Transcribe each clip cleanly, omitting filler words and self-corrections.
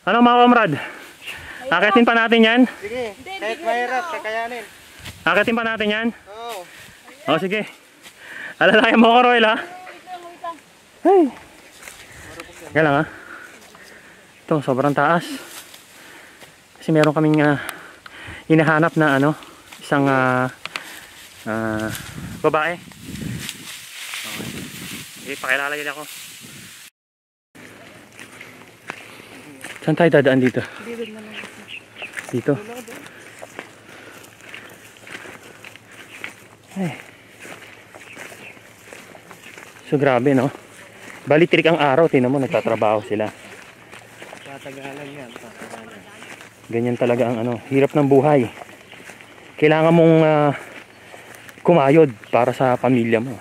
Ano mga kamrad? Akitin pa natin yan? Sige, kahit mahirap, kakayanin. Akitin pa natin yan? Oo. O sige. Alalayan mo ko, Royal, ha? Hey. Kaya lang, ha? Ito, sobrang taas. Kasi meron kaming hinahanap na isang babae. Okay. Sige, pakilala yun ako. Saan tayo dadaan dito? Dito. Ay. So grabe, no? Bali trik ang araw, tingnan mo, nagtatrabaho sila. Tatagalan yan, tatagalan. Ganyan talaga ang hirap ng buhay. Kailangan mong kumayod para sa pamilya mo.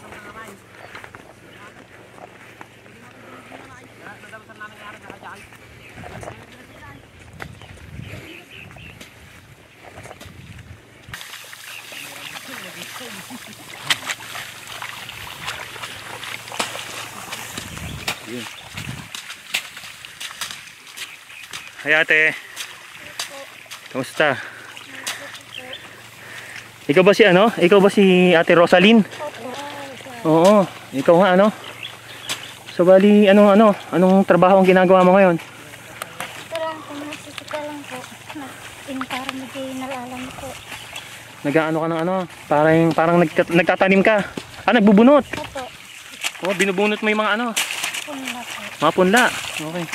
Yun. Hay ate. Kamusta? Ikaw ba si Ikaw ba si Ate Rosaline? Oo, ikaw nga So bali anong trabaho ang ginagawa mo ngayon? Parang kumasisika lang po. Para mag-inalalam po. Nag-aano ka ng parang nagtatanim ka. Nagbubunot. Opo. Oh, binubunot mo yung mga Punla po. mga punla. Okay.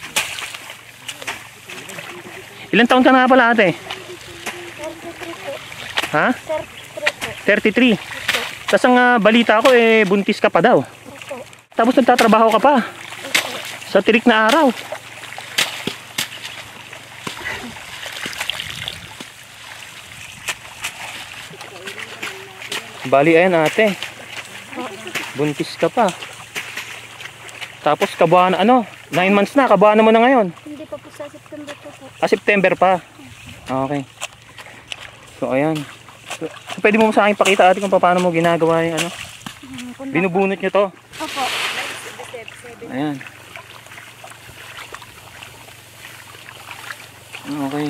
Ilan taon ka na pala ate? 33 po. Ha? 33 po. 33. Tapos ang balita ko buntis ka pa daw. Opo. Tapos nagtatrabaho ka pa. Opo. Sa tirik na araw. Bali ayan ate. Buntis ka pa. Tapos kabuuan 9 months na, kabuuan mo na ngayon. Hindi pa po sa September po po. September pa. Okay. So ayan. So, pwede mo sa akin pakita ate kung paano mo ginagawa yung binubunot nyo to. Opo. Ayan. Okay.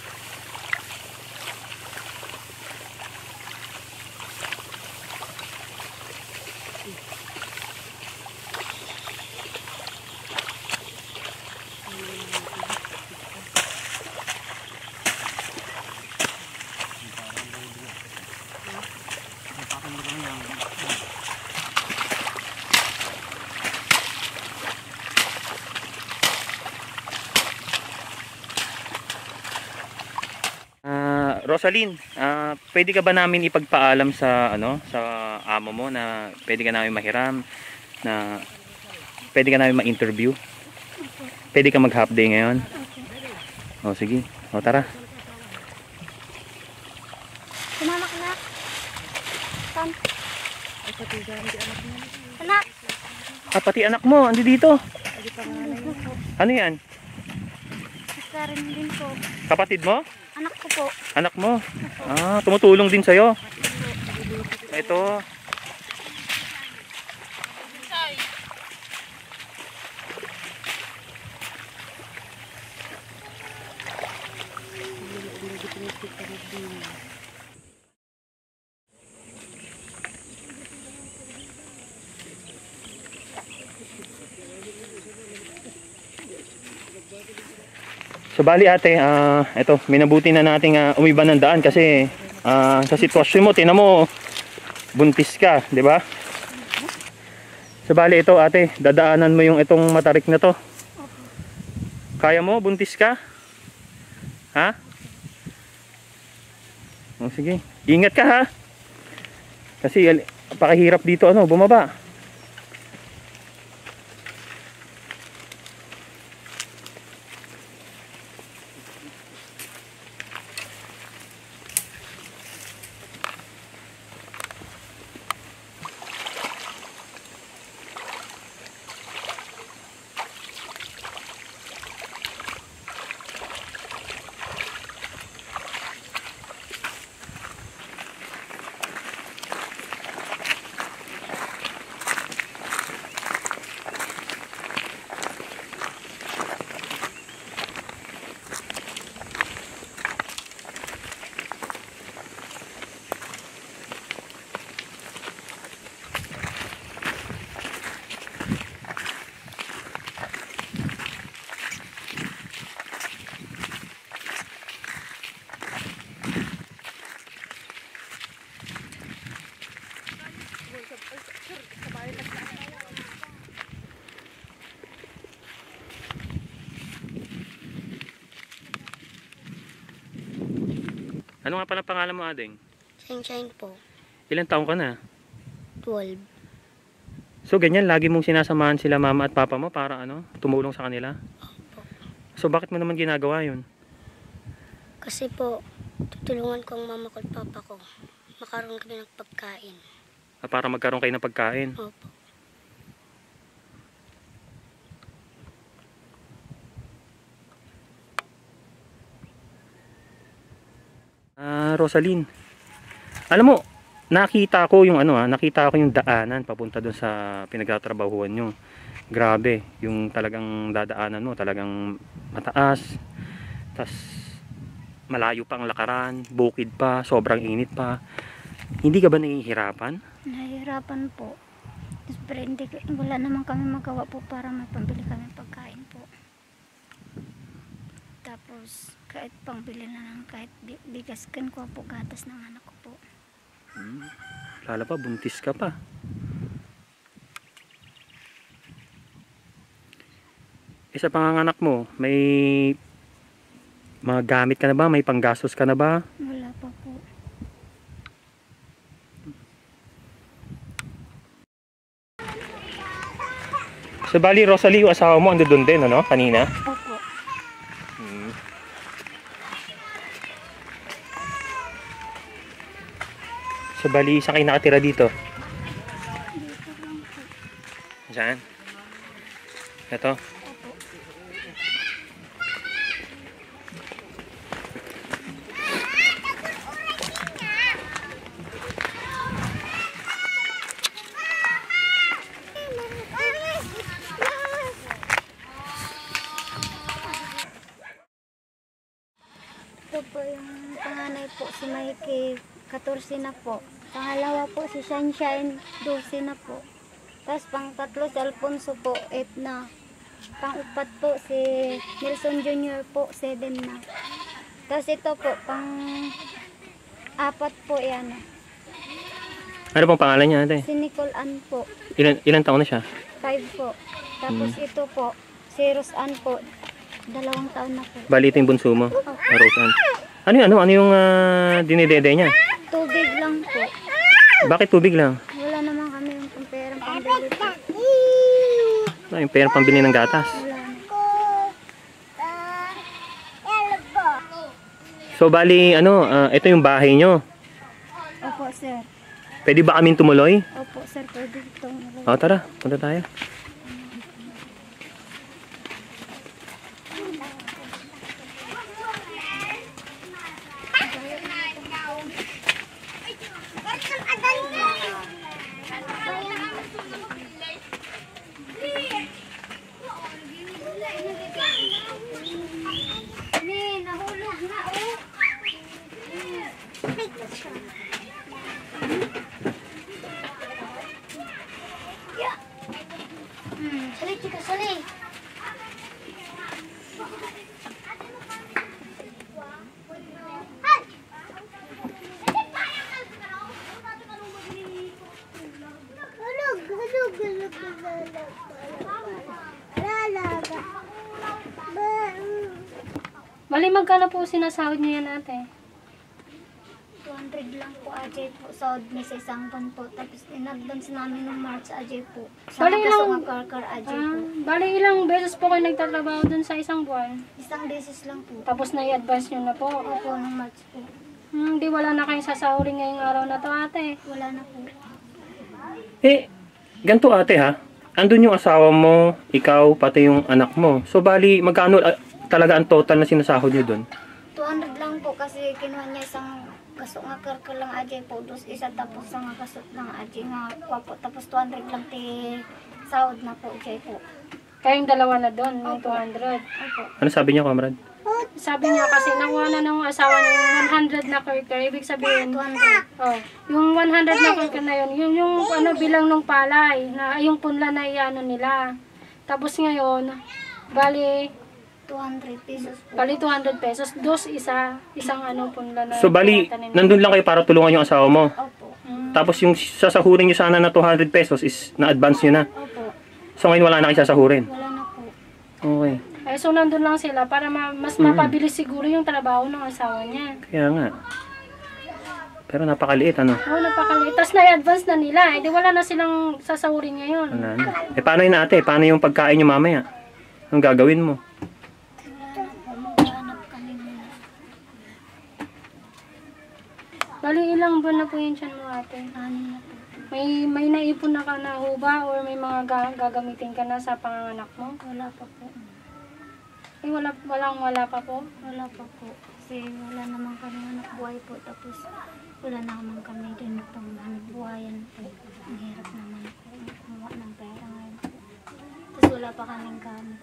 Rosaline, pwede ka ba namin ipagpaalam sa sa amo mo na pwede ka namin mahiram, na pwede ka namin ma-interview? Pwede ka mag-half day ngayon? O sige, tara. Sumama ka na. Saan? Anak. Pati anak mo, andi dito. Ano yan? Karin din po. Kapatid mo? Anak ko po. Anak mo? Tumutulong din sa'yo. Ito. So bali ate, ito, minabuti na nating umiba ng daan kasi sa sitwasyon mo, tingnan mo, buntis ka, di ba? So bali ito ate, dadaanan mo yung itong matarik na to. Kaya mo, buntis ka? Ha? O sige, ingat ka ha. Kasi pakahirap dito bumaba. Ano nga pala pangalan mo, Ading? Sunshine po. Ilang taong ka na? 12. So, ganyan, lagi mong sinasamahan sila mama at papa mo para ano, tumulong sa kanila? So, bakit mo naman ginagawa yun? Kasi po, tutulungan ko ang mama ko at papa ko. Makaroon kami ng pagkain. Para magkaroon kayo ng pagkain. Opo. Rosaline. Alam mo, nakita ko yung nakita ko yung daanan papunta doon sa pinagtatrabahuan nyo. Grabe, yung talagang dadaanan mo, talagang mataas. Tas malayo pang lakaran, bukid pa, sobrang init pa. Hindi ka ba nahihirapan? Nahihirapan po. Pero hindi, wala naman kami magawa po para may pambili kami pagkain po. Tapos, kahit pangbili na lang, kahit bigas, ko po gatas ng anak ko po. Lala pa, buntis ka pa. Sa panganganak mo, may mga gamit ka na ba? May panggastos ka na ba? Wala pa po. So bali, Rosalie, yung asawa mo ando doon din, ano? Kanina? Opo. So bali, isa kayo nakatira dito? Dito lang po. Saan? Ito? Opo. Ito po yung panganay po, si Mikey, 14 na po. Pangalawa po si Sunshine, 12 na po. Tapos pang-tatlo si Alfonso po, 8 na. Pang-upat po si Nelson Jr. po, 7 na. Tapos ito po, pang-apat po yan. Ano pong pangalan niya, ate? Si Nicole Ann po, Ilan taon na siya? 5 po. Tapos ito po, si Rose Ann po, 2 taon na po. Bali, ito yung bunso mo, Roseanne. Ano yung dinidede niya? Tubig lang po. Bakit tubig lang? Wala naman kami yung perang pambili po. Yung pera pambili ng gatas. Wala na. So bali, ito yung bahay nyo. Opo, sir. Pwede ba kaming tumuloy? Opo, sir. Pwede itong O, tara, punta tayo. nahulog na, oh. Sali, chika, sali. Bali, magkano po sinasahod niyo yan, ate? 200 lang po, Ajay po. Sahod niya sa isang buwan po. Tapos in-advance namin ng March, Ajay po. Sa Bali, kaso ilang- ng karkar, Ajay po. Bali, ilang beses po kayo nagtatrabaho dun sa isang buwan? Isang beses lang po. Tapos na-i-advance nyo na po. Opo, ng March po. Di wala na kayong sasahurin ngayong araw na to, ate. Wala na po. Ganito ate ha. Andun yung asawa mo, ikaw, pati yung anak mo. So bali, magkano talaga ang total na sinasahod nyo dun? 200 lang po kasi kinuha niya isang kaso nga karkar lang, Ajay po. Dos isa tapos sa nga kasot lang, Ajay nga po. Tapos 200 lang ti sahod na po, Ajay po. Kayong dalawa na doon, may 200. Opo. Ano sabi niya, kamrad? Sabi niya kasi nakuha na ng asawa niya yung 100 na karkar. Ibig sabihin, 200. oh, yung 100 na karkar na yun, yung ano bilang ng palay, na yung punla na iano nila. Tapos ngayon, bali 200 pesos po. 200 pesos. Dos isang ano punla na. So bali, pinata nila. nandun lang kayo para tulungan yung asawa mo. Opo. Tapos yung sasahurin nyo sana na 200 pesos is na-advance nyo na. Opo. So ngayon wala na kayo sasahurin. Wala na po. Okay. Ay, so nandun lang sila para mas mapabilis siguro yung trabaho ng asawa niya. Kaya nga. Pero napakaliit, ano? Oo, napakaliit. Tapos na-advance na nila. Eh, di wala na silang sasahurin ngayon. Wala na. Eh, paano yun ate? Paano yung pagkain nyo mamaya? Anong gagawin mo? Maghanap kami muna. Bali, ilang buwan na po yun siya mo ate? Ano na po? May naipon na ka na ho ba? Or may mga gagamitin ka na sa panganganak mo? Wala pa po. Eh, wala pa po. Wala pa po. Kasi wala naman kami anak buhay po. Tapos wala naman kami din pang hanap buhayan po. Ang hirap naman po. Kumuha ng pera ngayon po. Tapos wala pa kaming gamit.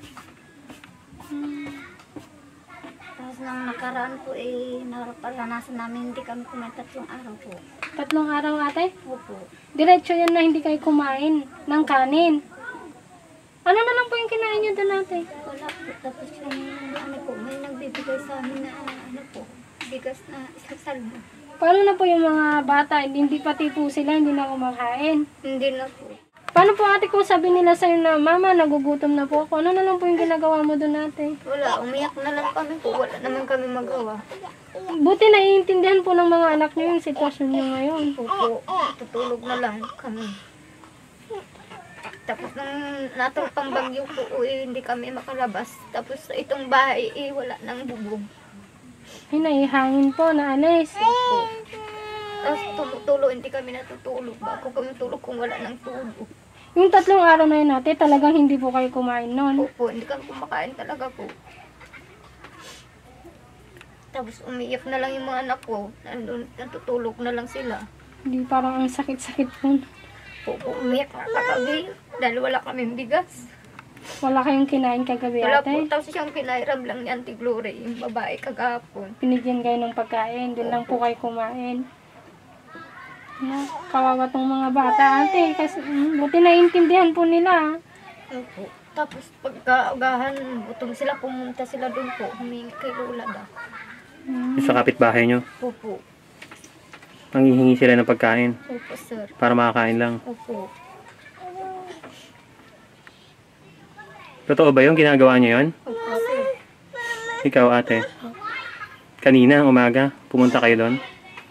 Tapos nang nakaraan po naranasan namin hindi kami kumain 3 araw po. 3 araw ate? Opo. Diretso yan na hindi kayo kumain ng kanin. Ano na lang po yung kinain nyo doon ate? Wala po. Tapos yung ano po, may nagbibigay sa amin na ano po, bigas na isang salmo. Paano na po yung mga bata? Hindi pati po sila, hindi na kumakain. Hindi na po. Paano po ate kung sabi nila sa'yo na, Mama, nagugutom na po ako? Ano na lang po yung ginagawa mo doon ate? Wala, umiyak na lang kami po. Wala naman kami magawa. Buti naiintindihan po ng mga anak nyo yung sitwasyon nyo ngayon. Opo, tutulog na lang kami. Tapos nung natong pangbagyo po, hindi kami makalabas. Tapos itong bahay, wala nang bubong. Ay, naihangin po na alis. Opo. Tapos tumutulo, hindi kami natutulog. Bago kami tulog kung wala nang tulog. Yung 3 araw na yun ate, talagang hindi po kayo kumain noon. Opo, hindi kami kumakain talaga po. Tapos umiyak na lang yung mga anak ko. Natutulog na lang sila. Hindi, parang ang sakit-sakit po. Opo, umiyak na kagabi. Dahil wala kaming bigas. Wala kayong kinain kagabi Wala po. ate. Tapos siyang pinairam lang ni Auntie Glory, yung babae kagapon. Pinigyan kayo ng pagkain, doon lang po kayo kumain. Kawawa tong mga bata ate, kasi buti naiintindihan po nila. Opo. Tapos pagkaagahan, gutom sila, pumunta sila doon po. Humingi kay Lola daw. Yung sa kapitbahay nyo, Opo. manghihingi sila ng pagkain Opo, sir. para makakain lang. Opo. Totoo ba yung ginagawa nyo yun? Opo, sir. Ikaw ate? Kanina, umaga, pumunta kayo doon?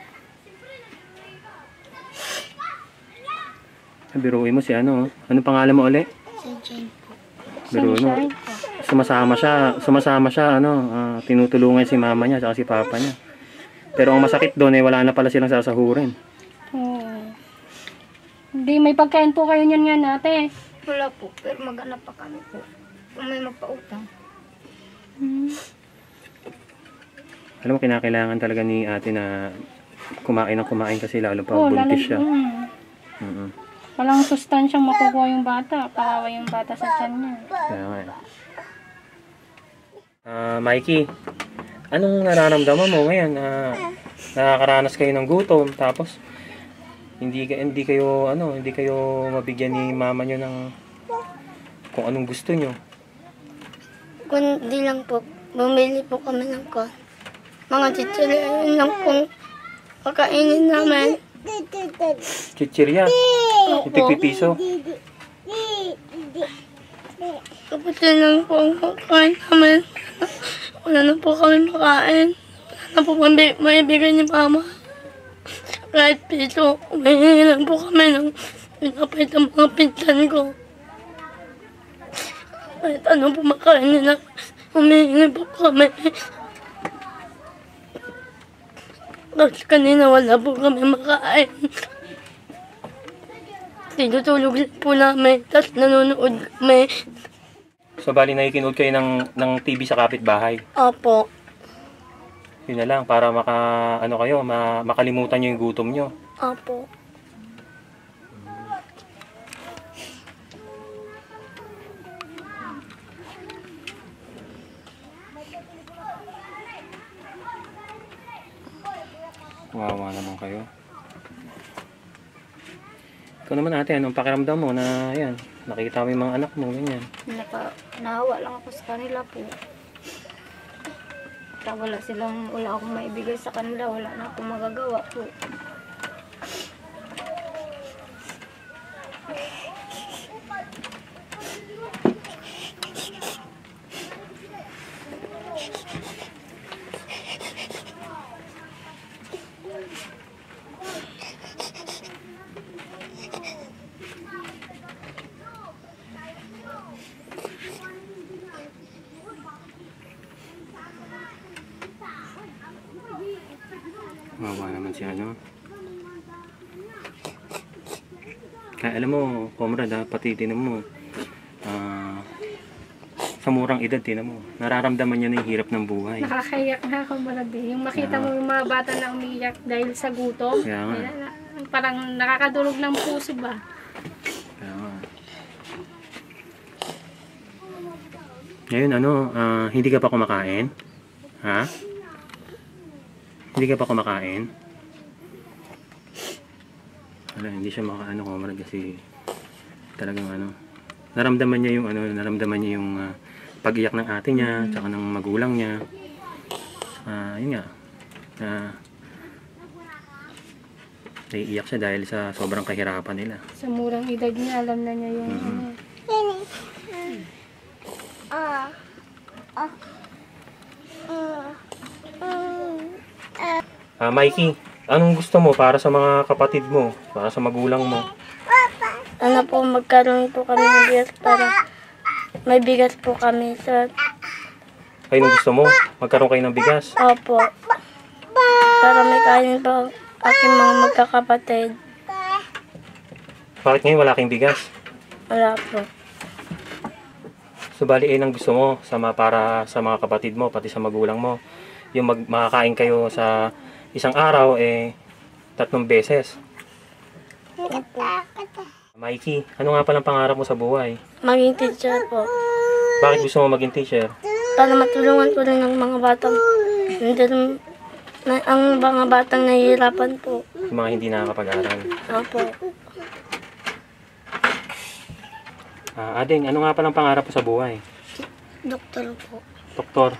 Biruin mo si ano, ano pangalan mo uli? Si Jane po. Biruin mo. Sumasama siya, tinutulungan si mama niya at si papa niya. Pero ang masakit doon wala na pala silang sasahurin. Oo. Hindi, may pagkain po kayo niyan nga ate. Wala po, pero maghanap pa kami po. Kung may magpautang. Alam mo, kinakailangan talaga ni ate na kumain ng kumain kasi lalo pa Oo, buntis siya. Walang sustansyang makukuha yung bata. Kawawa yung bata sa tiyan niya. Kaya nga Mikey, anong nararamdaman mo ngayon na nakakaranas kayo ng gutom tapos hindi kayo mabigyan ni mama niyo ng kung anong gusto niyo? Kundi lang po, bumili po kami ng mga chichirya lang pong pakainin namin. Chichirya? Yung tigpipiso? Tapos yun lang po ang pakain namin. Wala na po kami makain. Wala na po maibigay ni mama. Kahit piso, umihingi lang po kami ng pinapait ang mga pinsan ko. Kahit ano po makain nila, umihingi po kami. Tapos kanina wala po kami makain. Tinutulog po namin, tapos nanonood kami. So bali nakikinood kayo ng TV sa kapitbahay. Opo. Yun na lang para makalimutan niyo yung gutom niyo. Opo. Wawa naman kayo. Ikaw naman ate, anong pakiramdam mo na yan, nakikita mo yung mga anak mo, ganyan? Nahawa lang ako sa kanila po. Wala akong maibigay sa kanila, wala na akong magagawa po. Mawa naman si ano. Kaya alam mo, comrade ha, pati tinan mo, sa murang edad, tinan mo, nararamdaman niya na yung hirap ng buhay. Nakakayak nga ako malabi. Yung makita mo yung mga bata na umiyak dahil sa gutom. Kaya nga. Parang nakakadurog ng puso ba? Kaya nga. Ngayon ano, hindi ka pa kumakain? Ha? Hindi ka pa kumakain? Wala, hindi siya makaano comrade kasi talagang ano, naramdaman niya yung pag-iyak ng ate niya, tsaka ng magulang niya. Yun nga. Naiiyak siya dahil sa sobrang kahirapan nila. Sa murang edad niya, alam na niya yung Mikey, anong gusto mo para sa mga kapatid mo, para sa magulang mo? Ano po, magkaroon po kami ng bigas para may bigas po kami sa Kayo nung gusto mo, magkaroon kayo ng bigas. opo. Para may kain po aking mga magkakapatid. Bakit ngayon wala kayong bigas? Wala po. So bali ang gusto mo para sa mga kapatid mo, pati sa magulang mo, yung makakain kayo sa isang araw 3 beses. Mikey, ano nga palang pangarap mo sa buhay? Maging teacher po. Bakit gusto mo maging teacher? Para matulungan po rin ang mga batang ang mga batang nahihirapan po. Yung mga hindi nakakapag-aral. Opo. Ading, ano nga palang pangarap mo sa buhay? Doktor po. Doktor.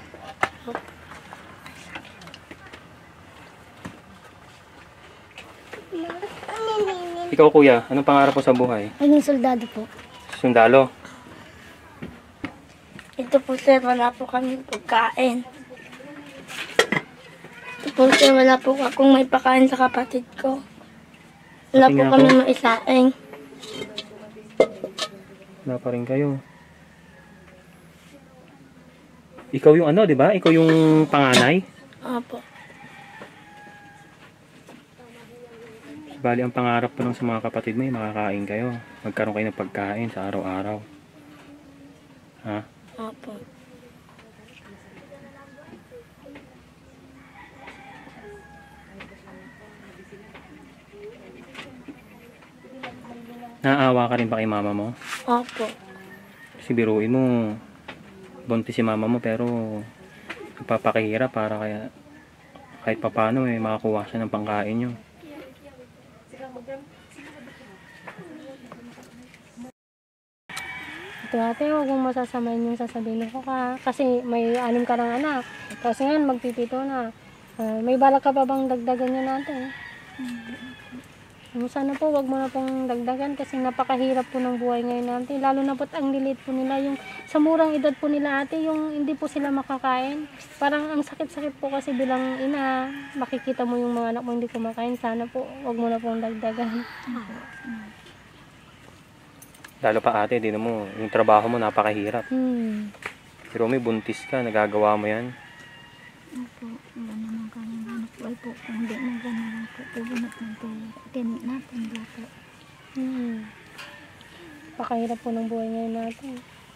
Ikaw kuya, anong pangarap mo sa buhay? Naging soldado po. Sundalo. Ito po sir, wala po kami pagkain. Ito po sir, wala po akong may pakain sa kapatid ko. Wala Pati po nga kami po. maisaing. Wala pa rin kayo. Ikaw yung ano, di ba? Ikaw yung panganay. Opo. Bali, ang pangarap pa lang sa mga kapatid mo, makakain kayo. Magkaroon kayo ng pagkain sa araw-araw. Ha? Opo. Naaawa ka rin ba kay mama mo? Opo. Kasi biruin mo, buntis si mama mo pero nagpapakahirap para kaya kahit papano makakuha siya ng pangkain nyo. ito ate, huwag mong masasamayin yung sasabihin ko ka. Kasi may 6 ka ng anak. Tapos ngayon, magpipito na. May balak ka pa bang dagdagan yun natin? Sana po, wag mo na pong dagdagan kasi napakahirap po ng buhay ngayon natin. Lalo na po ang lilit po nila. Yung sa murang edad po nila ate, yung hindi po sila makakain. Parang ang sakit-sakit po kasi bilang ina, makikita mo yung mga anak mo hindi kumakain. Sana po, wag mo na pong dagdagan. Lalo pa ate, di na mo, yung trabaho mo napakahirap. Pero may buntis ka, nagagawa mo yan. Opo, wala naman kami hanap buhay po. Kung hindi mo gano'n po, pupunot ng tinik natin po. Pakahirap po ng buhay ngayon natin.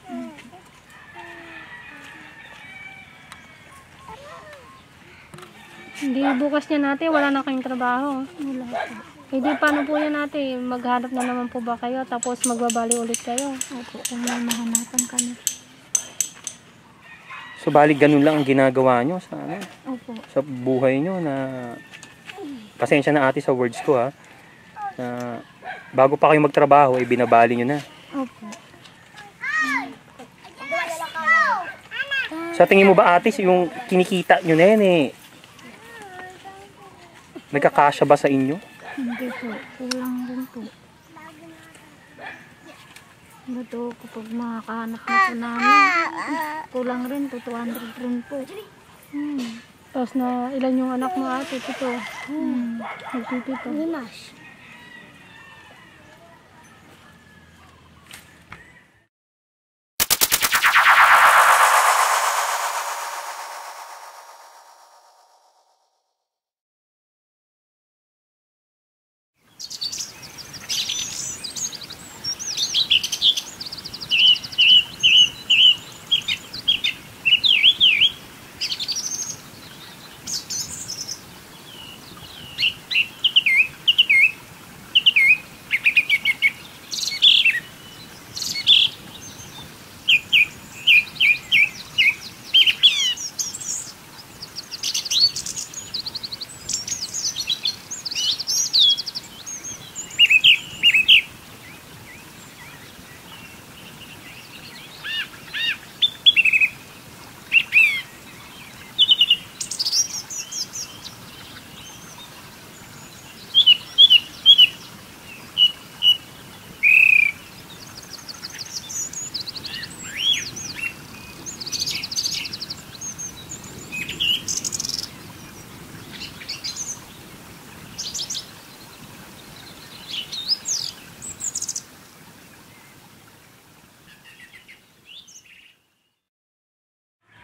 Hindi bukas niya natin, wala na kayong trabaho. Wala po. Hindi, paano po yan natin? Maghanap na naman po ba kayo? Tapos magbabali ulit kayo? Opo, kung may mahanapan kami. So bali ganun lang ang ginagawa nyo sa, Opo. sa buhay nyo na pasensya na ate sa words ko ha. Na bago pa kayo magtrabaho, binabali nyo na. Opo. Sa tingin mo ba ate, yung kinikita nyo na yan nagkakasya ba sa inyo? Hindi po, kulang rin po. Bato kapag makakahanap na po namin, kulang rin po, 200 rin po. Tapos na ilan yung anak mo ate? 7. Nagpipito. Limas.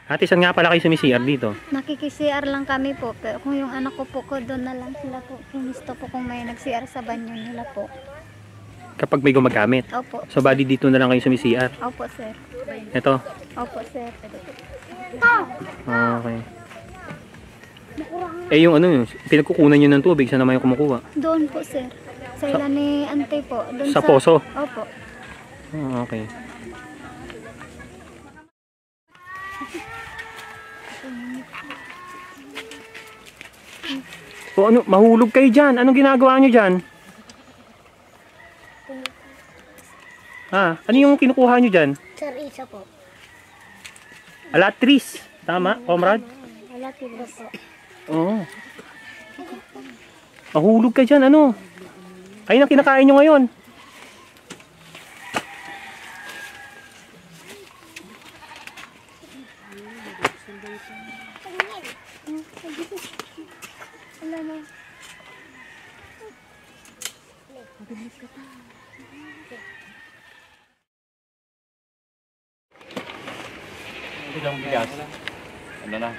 Ate, saan nga pala kayo sumi-CR dito? Nakiki-CR lang kami po. Pero kung yung anak ko po ko doon na lang sila po. Kinisto po kung may nag-CR sa banyo nila po. Kapag may gumagamit. Opo. So, bali dito na lang kayo sumi-CR. Opo, sir. Ito. Opo, sir. Okay. Eh, yung ano, pinagkukunan nyo ng tubig, saan naman yung kumukuha? Doon po, sir. Sa ilan ni ante po. Doon Sa poso? Opo. Okay. So ano, mahulog kayo dyan. Anong ginagawa nyo dyan? Ano yung kinukuha nyo dyan? Sir, isa po. Alatris. Tama, comrade? Wala tibra po. Oo. Mahulog ka dyan, ano? Ayun ang kinakain nyo ngayon. Bilang bigas. Ano na?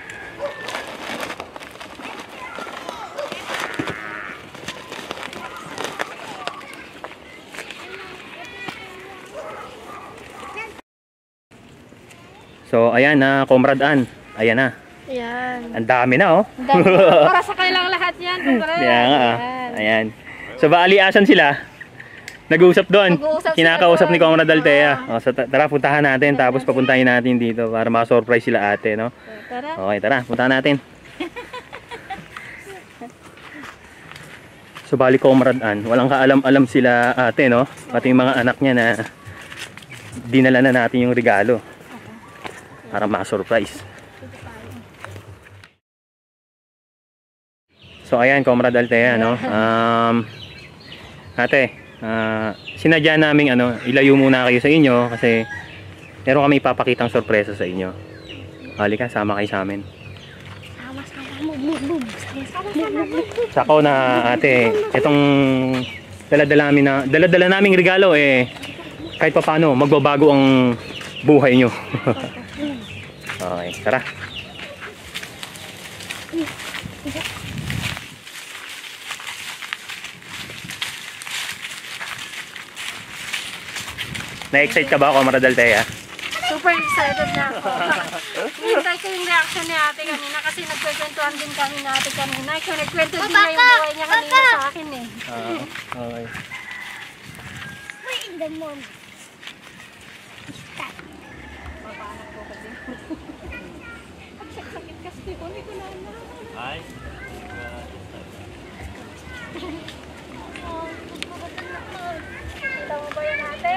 So, ayan na, Comrade Ann. Ayan na. Yan. Ang dami na, oh. Para sa kailang lahat yan. Kaya nga, ayan. So, baali asan sila? Nag-uusap doon. Nag-uusap sila Kinakausap doon. ni Comrade Altea. O, so, tara, puntahan natin. Tapos papuntahin natin dito para ma-surprise sila ate, no? Tara. Okay, tara, puntahan natin. So, bali Comrade Ann. Walang kaalam-alam sila ate, no? Pati yung mga anak niya na dinala na natin yung regalo. Para ma-surprise. So, ayan, Comrade Altea, no? Ate, sinadya namin ilayo muna kayo sa inyo kasi meron kami ipapakitang sorpresa sa inyo. Halika, sama kayo sa amin. Sako na ate, itong daladala naming regalo kahit pa paano magbabago ang buhay nyo. Okay, tara. Na-excite ka ba, Comrade Altea? Super excited na ako. Hintay ko yung reaction ni ate kanina kasi nagkwentuhan din kami na ate kanina. Nagkwento din niya yung buhay niya kanina sa akin eh. Okay. Ay. Kita mo ba yan ate?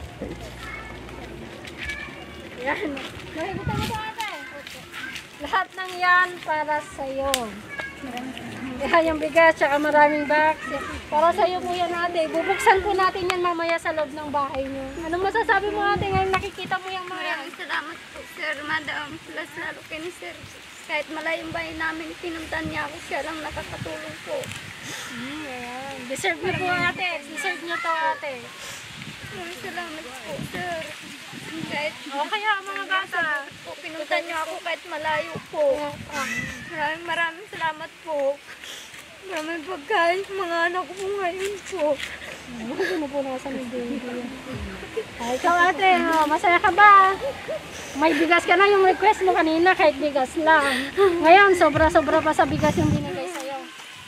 Yan. Nakikita mo ba ate? Lahat ng yan para sa'yo. Yan yung bigas, tsaka maraming box. Para sa'yo po yan ate. Bubuksan po natin yan mamaya sa loob ng bahay niyo. Anong masasabi mo ate ngayon nakikita mo yung mga yan? Maraming salamat po, sir, madam. Plus lalo kay ni sir. Kahit malayong bahay namin, pinuntan niya ako. Siya lang nakakatulong po. Ayan. Deserve niyo po ate. Deserve niyo to ate. Maraming salamat po, sir. Kahit O kaya mga bata. po, pinuntan niyo ako kahit malayo po. Maraming salamat po. Maraming pagkain sa mga anak ko ngayon po. Pinupunasan yung baby. Ay, ikaw ate, masaya ka ba? May bigas ka na yung request mo kanina kahit bigas lang. Ngayon, sobra-sobra pa sa bigas yung binigay sa'yo.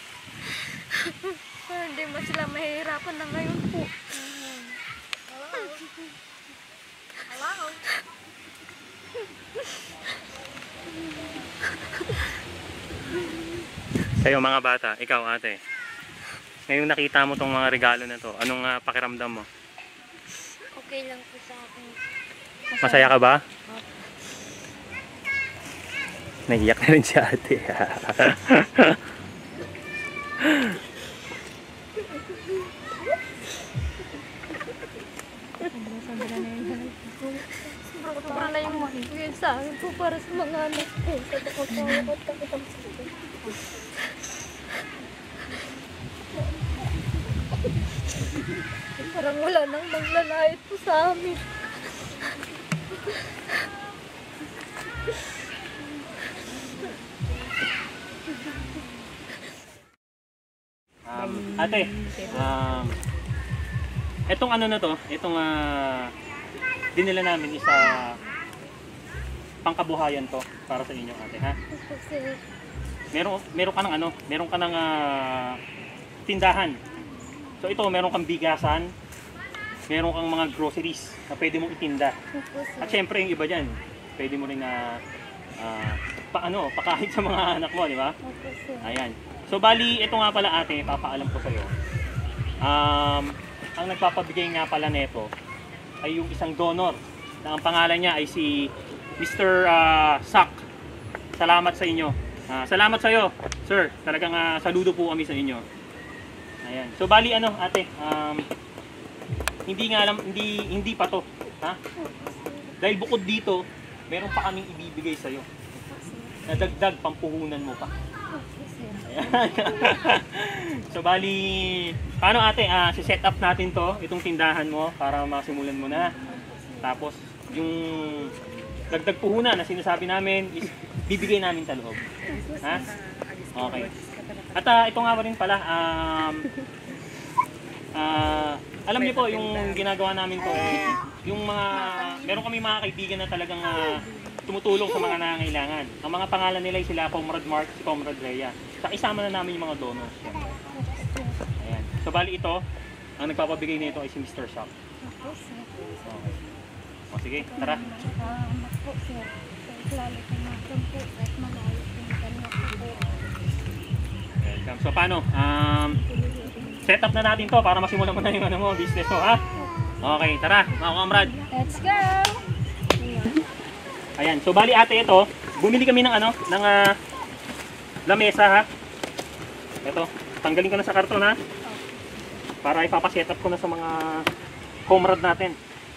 Hindi ba sila mahihirapan na ngayon po? Kayo mga bata, ikaw ate. Ngayong nakita mo tong mga regalo na to, anong pakiramdam mo? Okay lang po sa akin. Masaya ka ba? Naiyak na rin si ate. Sobra na yung makikita sa akin po para sa mga anak ko. Parang wala nang maglalait po sa amin. Ate, etong ano na to, etong dinila namin isa pangkabuhayan to para sa inyo ate ha. Opo, sir. Meron ka ng ano, meron ka ng tindahan. So ito, meron kang bigasan, meron kang mga groceries na pwede mong itinda. Opo, sir. At syempre yung iba dyan, pwede mo rin na pakahit sa mga anak mo, di ba? Opo, sir. Ayan. So bali, ito nga pala ate, papaalam ko sa'yo. Ang nagpapabigay nga pala neto ay yung isang donor na ang pangalan niya ay si Mr. Sak. Salamat sa inyo. Salamat sa iyo, sir. Talagang saludo po kami sa inyo. Ayan. So bali ano ate, hindi nga alam, hindi pa to, ha? Dahil bukod dito, meron pa kaming ibibigay sa iyo. Na dagdag pampuhunan mo pa. Opo, sir. Ayan. So bali, paano ate, si-set up natin to, itong tindahan mo para masimulan mo na. Tapos yung dagdag puhunan na sinasabi namin is bibigay namin sa loob. Ha? Okay. At ito nga rin pala, alam niyo po yung ginagawa namin to yung mga, meron kami mga kaibigan na talagang tumutulong sa mga nangangailangan. Ang mga pangalan nila ay sila Comrade Mark, si Comrade Rhea. Sa isama na namin yung mga donors. Ayan. So bali ito, ang nagpapabigay nito ay si Mr. Shop. Opo, sir. Okay. O sige, tara. Salamat po, sir. Lalo po natin po at malayo po yung kanya po. Welcome. So paano? Set up na natin to para masimulan mo na yung ano mo, business mo, ha? Okay, tara, mga kamrad. Let's go! Ayan, so bali ate ito, bumili kami ng ano, ng lamesa, ha? Ito, tanggalin ko na sa karton, ha? Para ipapaset up ko na sa mga comrade natin.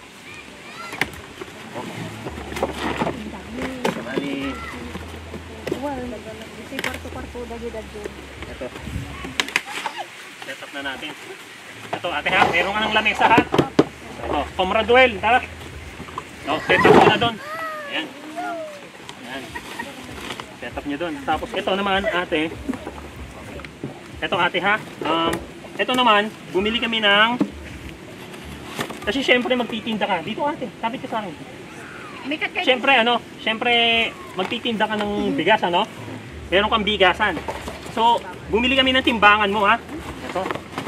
Okay. So bali, Si kwarto-kwarto dagi-dagi. ito. Set up na natin. Ito ate ha, meron ka ng lamesa ha. Oh, Comrade Duel, tara. Oh, set up nyo na doon. Ayan. Ayan. Set up nyo doon. Tapos ito naman ate. Ito ate ha. Ito naman, bumili kami ng, kasi syempre magtitinda ka. Dito ate, kapit ka sa akin. Syempre ano, syempre magtitinda ka ng bigas ano. Meron kang bigasan. So, bumili kami ng timbangan mo ha. Ito.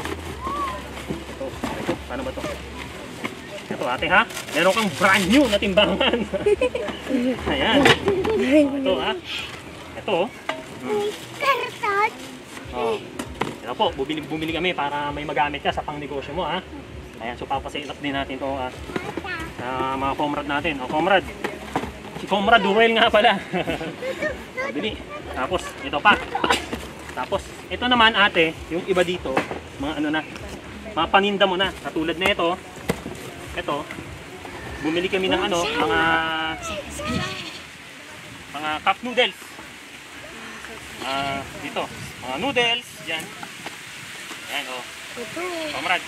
Ito, paano ba to? Ito ate ha. Meron kang brand new na timbangan. Ayan. Ito ha. Ito. Oh. Ito po, bumili kami para may magamit ka sa pang-negosyo mo ha. Ayan, so papaset up din natin to sa mga comrade natin. O comrade. Si Comrade Duel nga pala. Bili. Tapos ito pa. Tapos ito naman ate, yung iba dito, mga ano na, mga paninda mo na. Katulad na ito. Ito. Bumili kami ng ano, mga cup noodles. Dito, mga noodles, yan. Yan oh. Comrade.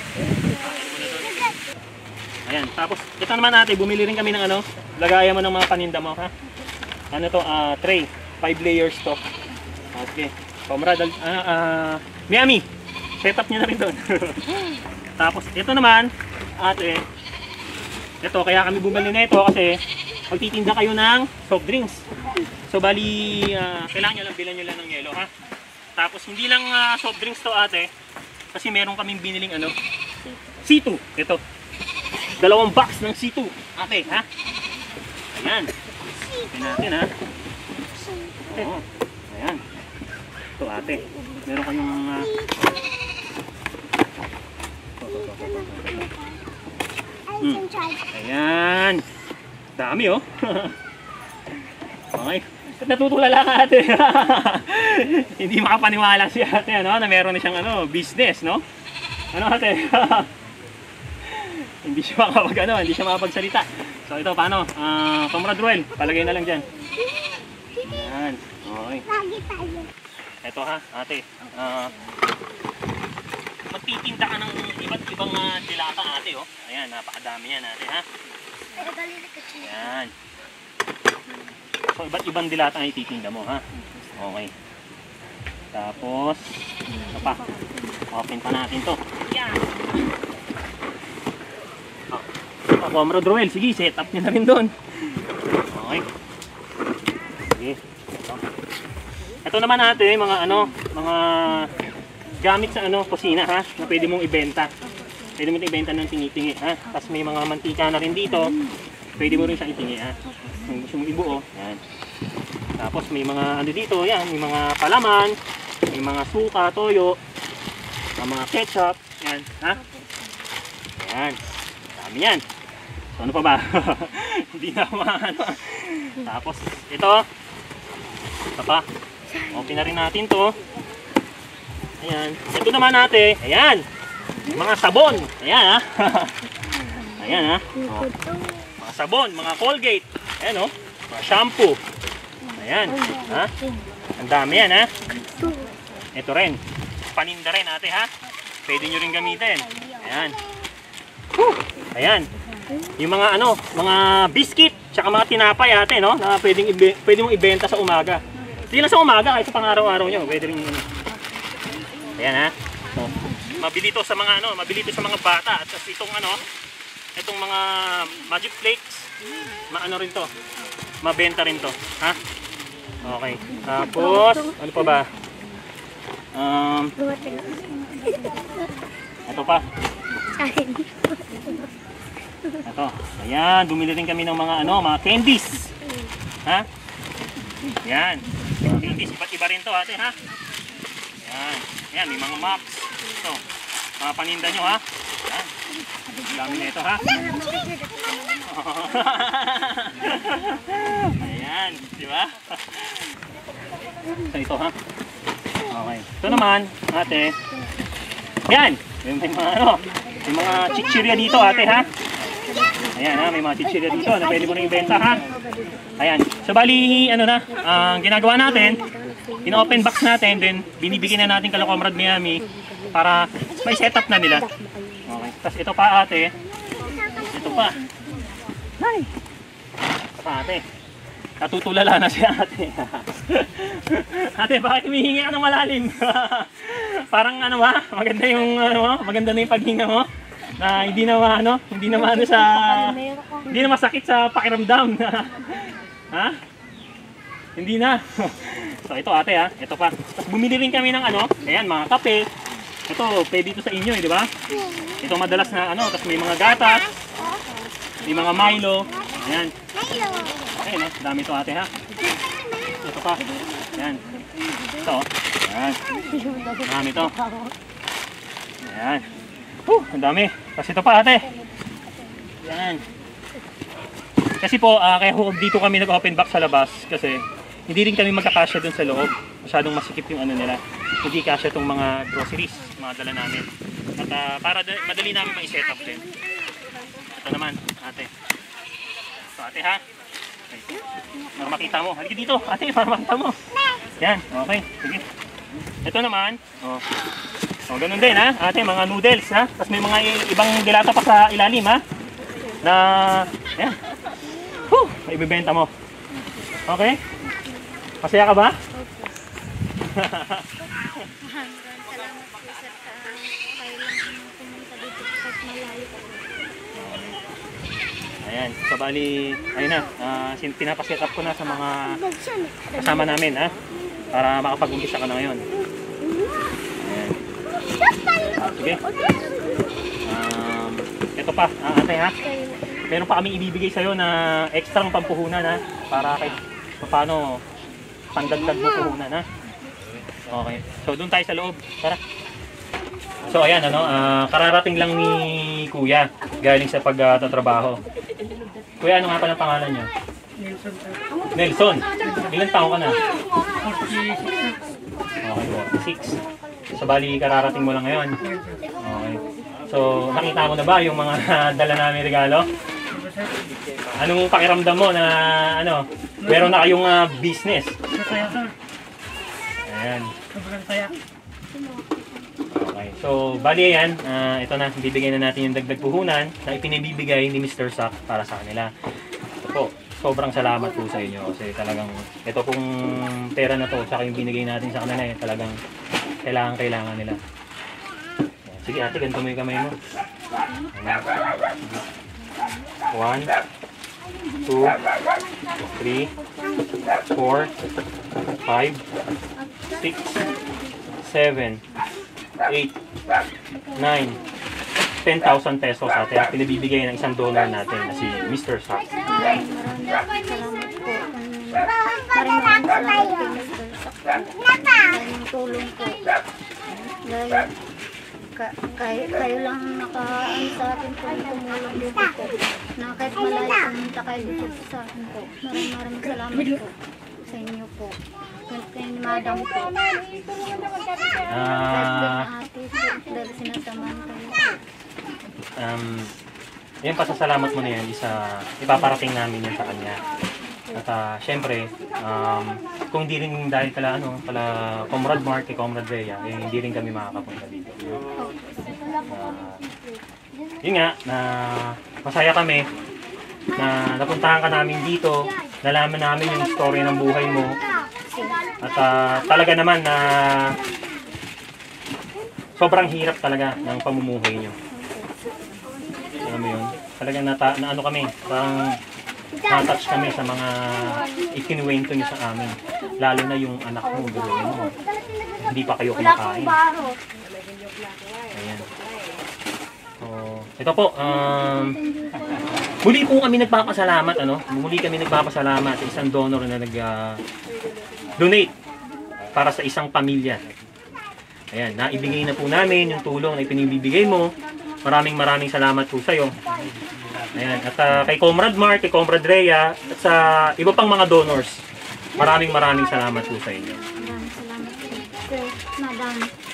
Ayan, tapos ito naman ate, bumili rin kami ng ano, lagayan mo ng mga paninda mo ha. Ano to, tray, 5 layers to. Okay, Comrade, Miami, set up nyo na rin doon. Tapos ito naman, ate, ito, kaya kami bumili na ito kasi magtitinda kayo ng soft drinks. So bali, kailangan nyo lang, bilan nyo lang ng yelo ha. Tapos hindi lang soft drinks to ate, kasi meron kaming biniling ano, C2, ito. 2 box ng C2, ate, ha? Ayan. Ito natin, ha? Oo. Ayan. Ito, ate. Meron kayong Ayan. Dami, oh. Okay. Natutulala ka, ate. Hindi makapaniwala si ate, ano, na meron na siyang ano, business, no? Ano, ate? Hindi siya hindi siya makapagsalita. So ito, paano? Comrade Ruel, palagay na lang dyan. Ayan, okay. Ito ha, ate. Magtitinda ka ng iba't ibang dilata ate, oh. Ayan, napakadami yan ate, ha? Ayan. So iba't ibang dilata ang ititinda mo, ha? Okay. Tapos, ito pa. Open pa natin to. Yan. Ako, Comrade Roel, sige, set up nyo na rin doon. Okay. Sige. Ito naman natin, mga mga gamit sa kusina ha, na pwede mong ibenta. Pwede mo ibenta ng tingi-tingi ha. Tapos may mga mantika na rin dito. Pwede mo rin siya itingi ha. Kung gusto mong ibuo, yan. Tapos may mga dito, yan, may mga palaman, may mga suka, toyo, mga ketchup, yan, ha? Yan. Dami yan. So ano pa ba? Hindi na maano. Tapos ito pa. Okay na rin natin to. Ayan. Ito naman natin. Ayan. Mga sabon. Ayan ha. Ayan ha. Oh. Mga sabon, mga Colgate. Ayan oh. Mga shampoo. Ayan. Ha? Ang dami yan ha. Ito rin. Paninda rin natin ha. Pwede nyo rin gamitin. Ayan. Ayan. Yung mga mga biscuit, tsaka mga tinapay ate, no? Na pwede mong ibenta sa umaga. Hindi lang sa umaga, kahit sa pang-araw-araw nyo, pwede rin yun. Ayan ha. So, mabili to sa mga mabili to sa mga bata. At itong itong mga Magic Flakes, rin to. Mabenta rin to, ha? Okay. Tapos, ano pa ba? Ito pa. Ito. Ayan, bumili rin kami ng mga mga candies. Ha? Ayan. Mga candies, iba't iba rin to ate, ha? Ayan. Ayan, may mga maps. Ito. Mga paninda nyo, ha? Ayan. Dami na ito, ha? Ayan, di ba? So ito, ha? Okay. Ito naman, ate. Ayan. May mga may mga chichirya dito, ate, ha? Ayan ha, may mga chichirya dito na pwede mo rin ibenta ha. Ayan. So bali, ang ginagawa natin, in-open box natin, then binibigyan na natin kala Comrade Miami para may setup na nila. Okay. Tapos ito pa ate. Ito pa. Hi! Ito pa ate. Natutulala na si ate. Ate, bakit humihingi ka ng malalim? Parang maganda yung maganda na yung paghinga mo. Na hindi na hindi na masakit sa pakiramdam. Ha? Hindi na. So ito ate ha, ito pa. Tapos bumili rin kami ng ayan, mga kape. Ito, pwede ito sa inyo di ba? Ito madalas na tapos may mga gatas. May mga Milo. Ayan. Ayan dami ito ate ha. Ito pa. Ayan. Ito. Ayan. Dami ito. Ayan. Ang dami. Kasi ito pa ate. Yan. Kasi po, kaya dito kami nag-open box sa labas. Kasi hindi rin kami magkakasya dun sa loob. Masyadong masikip yung nila. Hindi kasya itong mga groceries, mga dala namin. At para madali namin ma-set up din. Ito naman, ate. Ito ate ha. Okay. Para makita mo. Halika dito, ate, para makita mo. Yan, okay. Sige. Ito naman, ganun din ha, ate, mga noodles ha. Tapos may mga ibang dilata pa sa ilalim ha. Na, yan. Ibibenta mo. Okay? Masaya ka ba? Salamat po sir sa kayo lang pumunta dito kahit malayo po. Ayan, so bali, ayun na, pinapaset up ko na sa mga kasama namin ha. Para makapag-umpisa ka na ngayon. Ayan. Sige. Ito pa, ate ha. Meron pa kami ibibigay sa'yo na ekstrang pampuhunan ha. Para kahit paano pandagdag mo puhunan ha. Okay. So doon tayo sa loob. Tara. So ayan kararating lang ni Kuya galing sa pagtatrabaho. Kuya, ano nga pala pangalan niyo? Nelson. Ilan taon ka na? 46. Okay, 46. So bali kararating mo lang ngayon. Okay. So nakita mo na ba yung mga dala namin regalo? Anong pakiramdam mo na meron na kayong business? Masaya sir. Ayan. Sobrang saya. Okay. So, bali yan. Ito na. Bibigyan na natin yung dagdag puhunan na ipinibibigay ni Mr. Sack para sa kanila. Ito po. sobrang salamat po sa inyo kasi talagang ito pong pera na to tsaka yung binigay natin sa kanila talagang kailangan nila. Ayan. Sige ate, ganito mo yung kamay mo. 1, 2, 3, 4, 5, 6, 7, 8, 9, 10,000 pesos ate. Pinabibigay ng isang donor natin na si Mr. Sack. Maraming salamat po. Maraming salamat kay Mr. Sack. Dahil yung tulong po. Dahil kayo lang nakaano sa akin po yung tumulong dito po. Na kahit malayo pumunta kayo dito sa akin po. Maraming salamat po sa inyo po. Kahit kay Madam po. Kahit din ate po. Dahil sinasamahan kayo po. Yung pasasalamat mo na yan, ipaparating namin yan sa kanya. At syempre, kung hindi rin dahil pala Comrade Mark kay Comrade Rhea, hindi rin kami makakapunta dito. Yun nga, masaya kami na napuntahan ka namin dito, nalaman namin yung story ng buhay mo. At talaga naman na sobrang hirap talaga ng pamumuhay nyo. Alam mo yun? Talagang na ano kami, parang na-touch kami sa mga ikinuwento niyo sa amin. Lalo na yung anak mo, gawin mo. Hindi pa kayo kumakain. Ayan. So, ito po, muli po kami nagpapasalamat, Muli kami nagpapasalamat sa isang donor na nag-donate para sa isang pamilya. Ayan, naibigay na po namin yung tulong na ipinibigay mo. Maraming salamat po sa iyo. Ayan, at kay Comrade Mark, kay Comrade Rhea, at sa iba pang mga donors, maraming salamat po sa inyo. Maraming salamat po. Madam.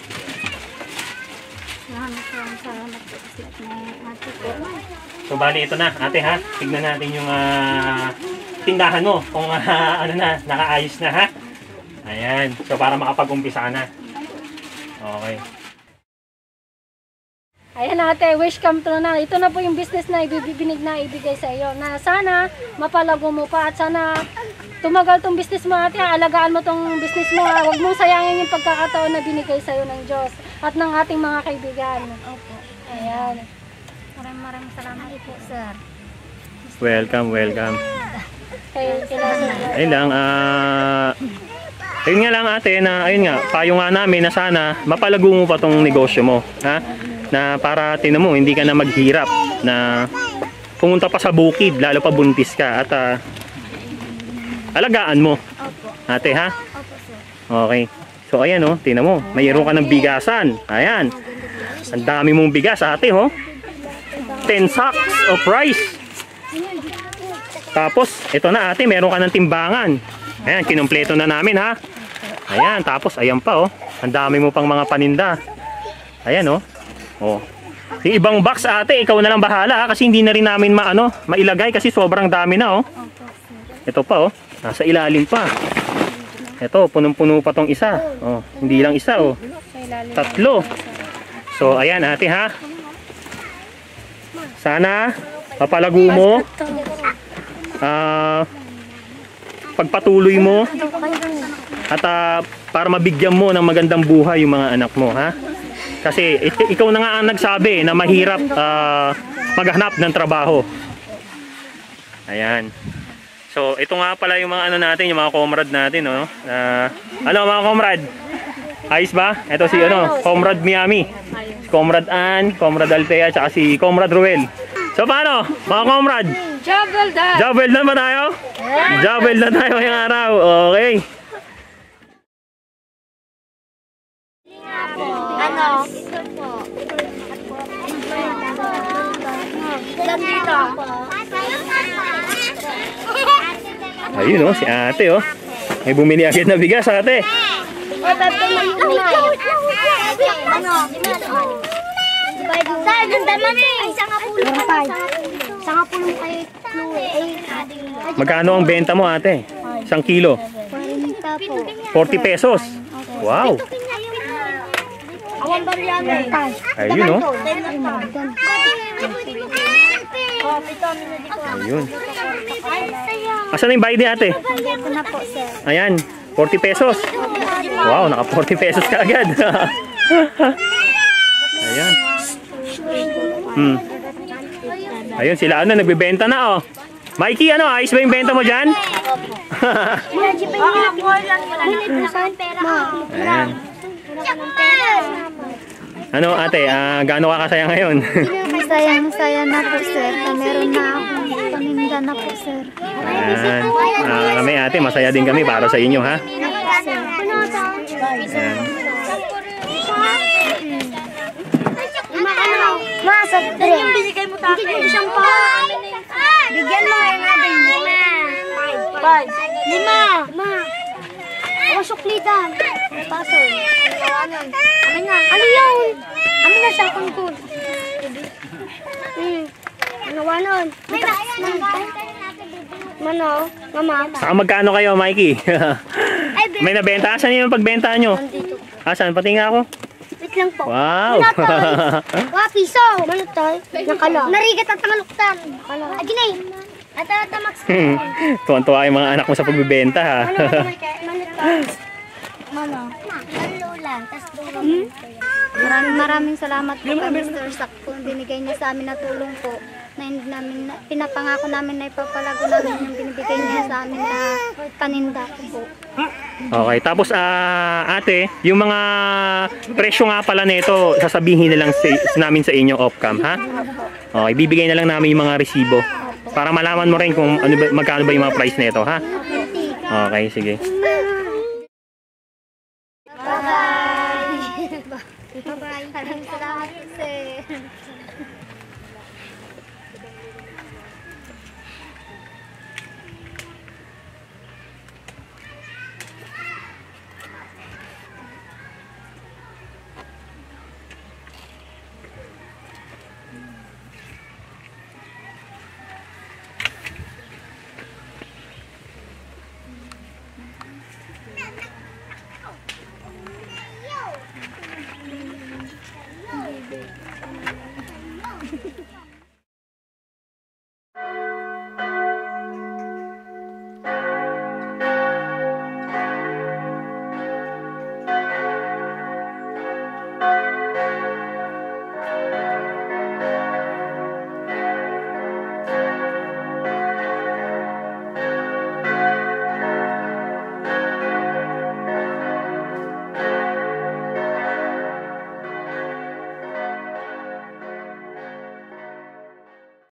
Maraming salamat po sa ate po. So bali ito na, ate ha. Tignan natin yung tindahan mo kung nakaayos na ha. Ayan, so para makapag-umpisa na. Okay. Ayan ate, wish come true na. Ito na po yung business na ibigay sa iyo. Na sana mapalago mo pa at sana tumagal tong business mo ate. Alagaan mo tong business mo. Huwag mong sayangin yung pagkakataon na binigay sa iyo ng Diyos at ng ating mga kaibigan. Opo. Ayan. Maraming salamat po, sir. Welcome. Ayun lang, ayun nga lang ate na payo nga namin na sana mapalago mo pa tong negosyo mo, ha? Na para tinan mo hindi ka na maghirap na pumunta pa sa bukid lalo pa buntis ka at alagaan mo. Opo. Ate ha? Opo, sir. Okay. So ayan tinan mo, mayroon ka ng bigasan. Ayan. Ang dami mong bigas ate 10 sacks of rice. Tapos ito na ate, meron ka ng timbangan. Ayan, kinumpleto na namin ha. Ayan, tapos ayan pa ang dami mo pang mga paninda. Ayan yung ibang box ate, ikaw na lang bahala kasi hindi na rin namin mailagay kasi sobrang dami na Ito pa nasa ilalim pa. Ito, punong-puno pa tong isa. Hindi lang isa 3. So ayan ate ha. Sana papalago mo. Pagpatuloy mo at para mabigyan mo ng magandang buhay yung mga anak mo ha. Kasi ikaw na nga ang nagsabi na mahirap maghanap ng trabaho. Ayan. So ito nga pala yung mga natin, yung mga comrade natin mga comrade? Ayos ba? Ito si Comrade Miami, Comrade Ann, Comrade Althea, at si Comrade Ruel. So paano mga comrade? Job well done ba tayo? Job well done tayo ngayong araw. Okay. Ito po. Dito. Ayun si ate May bumili agad na bigas ate. Saan ganda man Sanga pulong kay Chloe. Magkano ang benta mo ate? 1 kilo? 40 40 pesos. Wow. Awan ba riyan? Ayun Ayun. Asan na yung bayad ni ate? Ito na po, sir. Ayan, 40 pesos. Wow, naka 40 pesos ka agad. Ayan. Ayun, sila ano, nagbibenta na oh. Mikey, ano, ayos ba yung benta mo dyan? Ayan. Ano ate, gaano ka kasaya ngayon? Masayang-saya na po, sir. Meron na akong paninda na po, sir. Ayan. Kami ate, masaya din kami para sa inyo ha. Ayan. Masok, yung binigay mo tayo. Isang pa. Bigyan mo yung natin. 5. 5. 5. Ang suklitan. Pasol. Amin na. Ano yun? Amin na sa kungkul. Ano wanon? Mano? Mama? Saka magkano kayo, Mikey? May nabenta? Asan yung pagbenta nyo? Asan? Pati nga ako. Wait lang po. Wow! Wah, piso! Manok tayo. Nakala. Narigat at tangaluktan. Nakala. Aginay. At tamax. Tuwan-tuwa yung mga anak mo sa pagbibenta ha. Manok tayo. Mano? Lula. Maraming salamat po kay Mr. Sak kung binigay niya sa amin na tulong po. Na hindi namin, pinapangako namin na ipapalago namin yung binibigay niya sa amin na paninda po. Okay, tapos ate, yung mga presyo nga pala nito, sasabihin na lang namin sa inyo off-cam, ha? Okay, bibigay na lang namin yung mga resibo para malaman mo rin kung ano ba, magkano ba yung mga price nito, ha? Okay, sige. Bye-bye! Bye-bye! Maraming salamat po, sir.